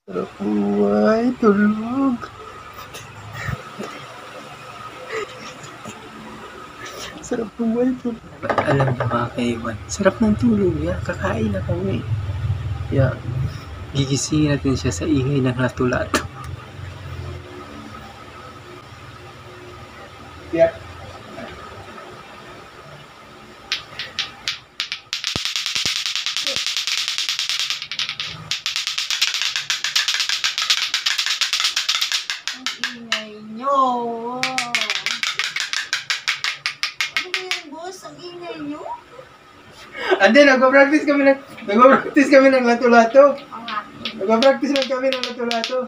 Sarap buhay, tulog. Sarap buhay, tulog. Alam niyo mga kaiwan, sarap ng tulog yan. Kakain na kami. Yeah. Gigisingin natin siya sa ingay ng lato-lato. Yeah. Ang ingay nyo. Ano ba yan, boss? Ang ingay nyo? Ande, nagpa-practice kami ng lato-lato. Nga. Nagpa-practice lang kami ng lato-lato.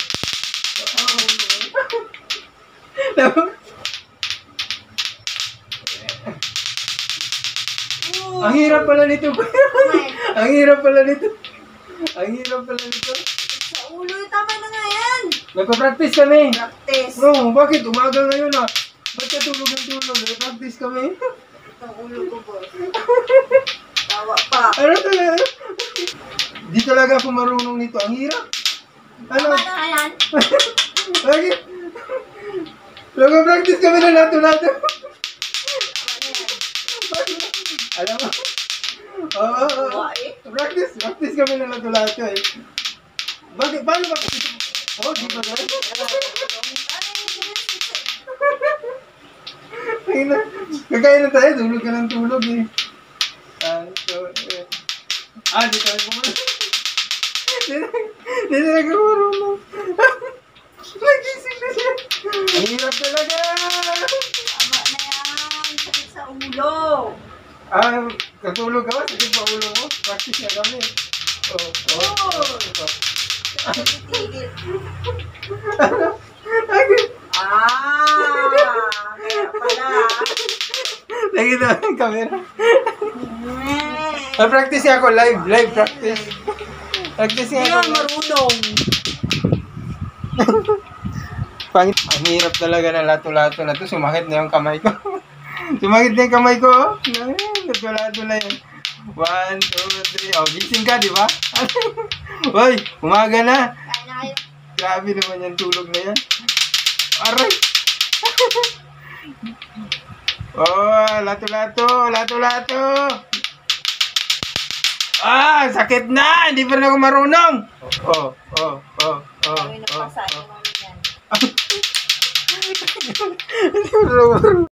Ang hirap pala nito. Ang hirap pala nito. Ang hirap pala nito. Sa ulo, tama na nga yan. Nagpa-practice kami. Practice. No, bakit? Umaga ngayon ah. Ba't ka tulog ng tulog? Nagpa-practice kami. Ang ulo ko, boss. Tawa pa. Ano talaga? Di talaga ako marunong nito. Ang hirap. Ano? Tama na nga yan. Bakit? Nagpa-practice kami ng lato-lato. Tama na yan. Alam mo? Oo. Tawa eh. Practice kami ng lato-lato eh. Bakit? Paano ba? Oh, di ba ganun? Kakain na tayo, tulog ka ng tulog eh. Di tayo kumain. Di talaga marunong. Nagising na siya. Ang hirap talaga. Tama na yan. Sakit sa ulo. Katulog ka ba? Sakit pa ulo mo? Practice na kami. Titigil. Nakita Kaya pala. mo yung camera. Practice nga ako, live practice. Practice nga Hindi ako. nga marunong. Ang hirap talaga ng lato-lato na to. Sumakit na yung kamay ko. Sumakit na yung kamay ko. Lato-lato na yan. 1, 2, 3. Oh, gising ka, di ba? Hoy, umaga na. Kaya na kayo. Grabe naman yung tulog na yan. Aray! Lato-lato. Sakit na! Hindi pa rin ako marunong. Kami nagpasa. Ano yan? Hindi pa rin ako marunong.